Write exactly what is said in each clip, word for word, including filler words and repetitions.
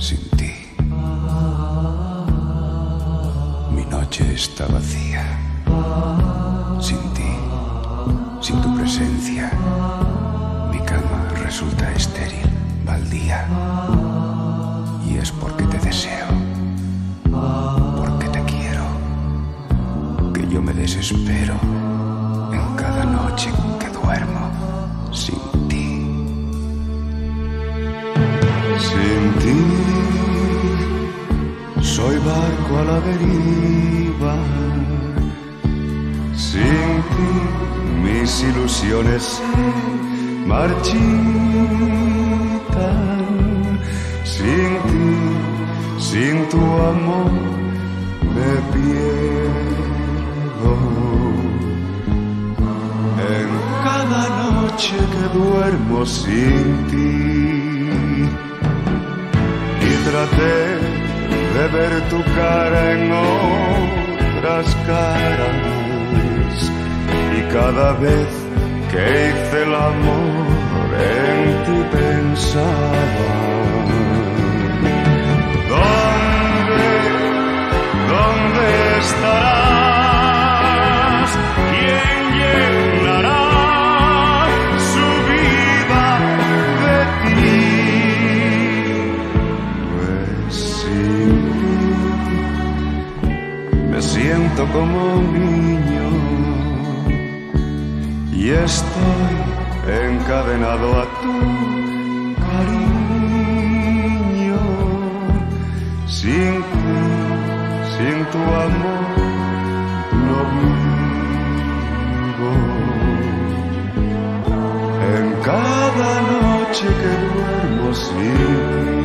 sin ti. Mi noche está vacía, sin ti, sin tu presencia. Mi cama resulta estéril, baldía. Y es porque te deseo, porque te quiero, que yo me desespero en cada noche que duermo sin ti. Sin ti soy barco a la deriva. Sin ti mis ilusiones se marchitan. Sin ti, sin tu amor me pierdo. En cada noche que duermo sin ti. Y traté de ver tu cara en otras caras. Y cada vez que hice el amor en ti pensaba. ¿Dónde, dónde estarás? ¿Quién llenará su vida de ti? Pues sin ti me siento como un niño y estoy encadenado a tu cariño. Sin ti, sin tu amor, no vivo. En cada noche que duermo sin ti.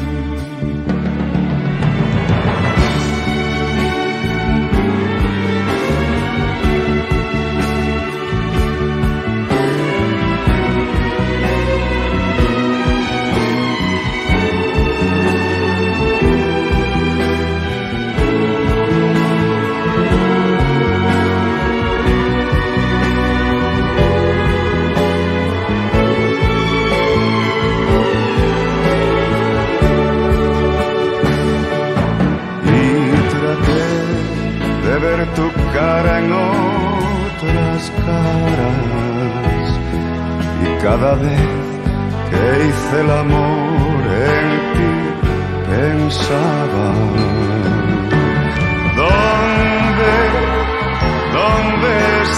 Ver tu cara en otras caras y cada vez que hice el amor en ti pensaba. ¿Dónde, dónde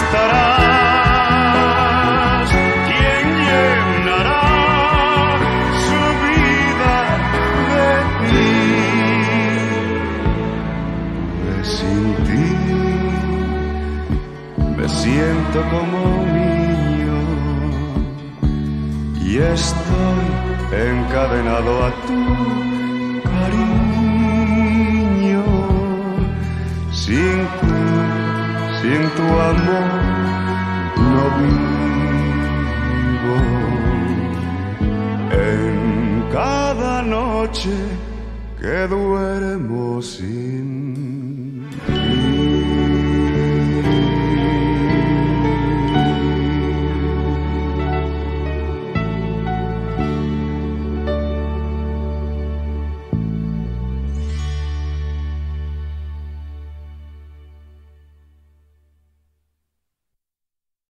estarás? ¿Quién llenará su vida de ti? Pues sin ti me siento como un niño y estoy encadenado a tu cariño. Sin ti, sin tu amor, no vivo. En cada noche que duermo sin